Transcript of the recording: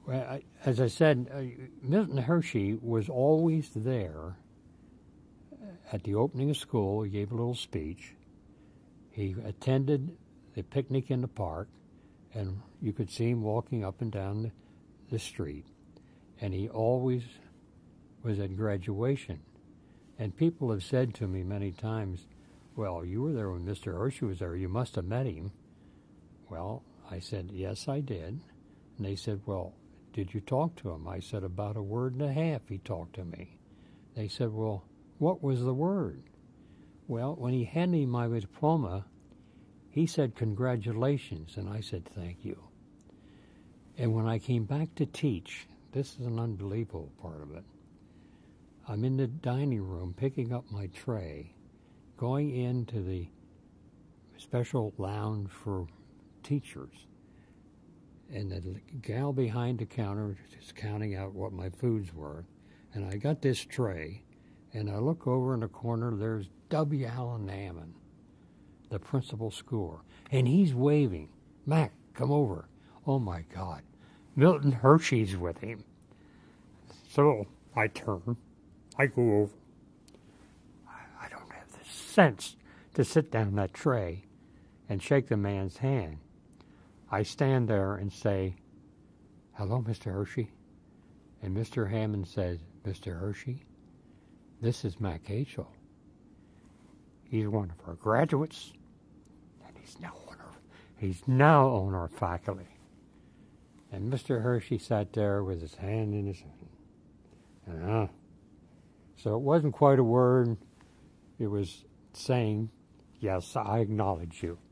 Well, as I said, Milton Hershey was always there at the opening of school. He gave a little speech. He attended the picnic in the park, and you could see him walking up and down the street. And he always was at graduation. And people have said to me many times, well, you were there when Mr. Hershey was there. You must have met him. Well, I said, yes, I did. And they said, well, did you talk to him? I said, about a word and a half he talked to me. They said, well, what was the word? Well, when he handed me my diploma, he said, congratulations. And I said, thank you. And when I came back to teach, this is an unbelievable part of it. I'm in the dining room picking up my tray, going into the special lounge for teachers. And the gal behind the counter is counting out what my foods were. And I got this tray, and I look over in the corner, there's W. Allen Ammon, the principal schooler. And he's waving, Mac, come over. Oh, my God. Milton Hershey's with him. So I turn. I go over. I don't have the sense to sit down that tray and shake the man's hand. I stand there and say, hello, Mr. Hershey. And Mr. Hammond says, Mr. Hershey, this is Mac Aichele. He's one of our graduates, and he's now on our faculty. And Mr. Hershey sat there with his hand in his hand. So it wasn't quite a word. It was saying, yes, I acknowledge you.